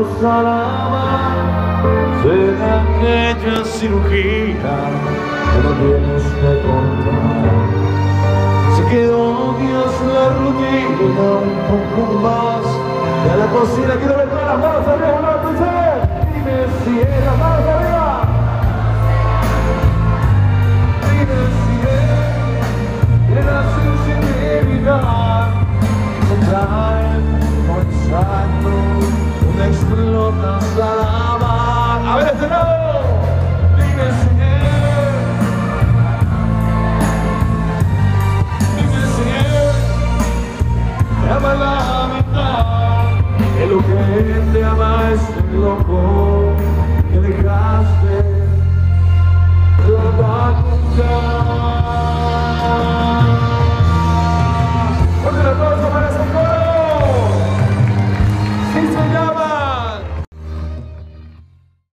los alaba, se da aquella cirugía que no tienes que contar. Sé que odias la rutina un poco más y a la cocina quiero ver todas las manos arriba, ¿no? Entonces, dime si es las manos arriba. Dime si es la sensibilidad que trae pensando una explotas a la mar. A ver este lado. Dime si te ama la mitad, que lo que te ama es lo